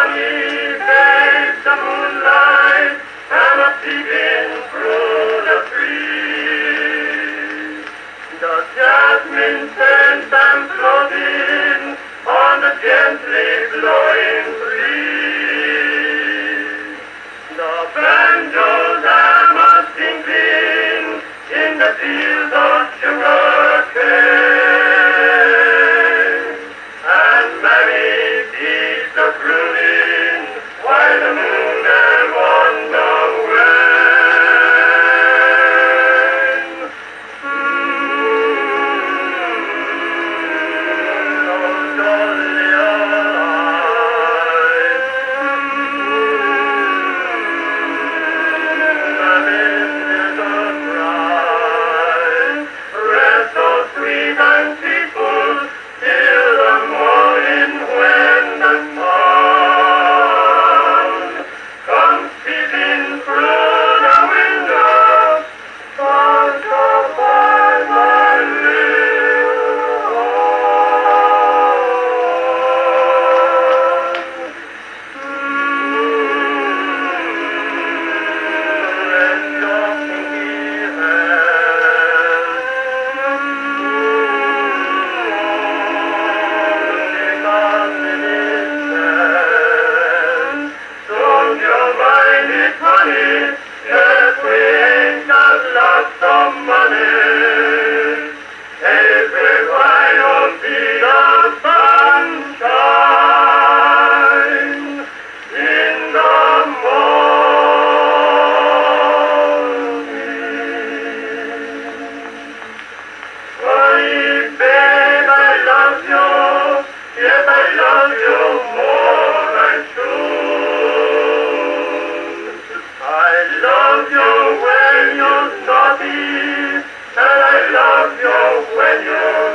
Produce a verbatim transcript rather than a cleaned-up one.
sunny face, the moonlight, and a peeping through the trees. The jasmine scent and floating on the gently blowing breeze. The banjos are a tinkling in the fields of sugar cane, and Mary keeps the crooning while the moon is on the wane. Mm, oh, Dahlia, sweet and peaceful till the morning when the sun comes peeping through the window, touched by my little one. Let your pinky hand don't you mind it, honey? Yes, we ain't got lots of money. Everybody will be the sunshine in the morning. Honey, babe, I love you. Yes, I love you more than true. I love you when you're naughty, and I love you when you're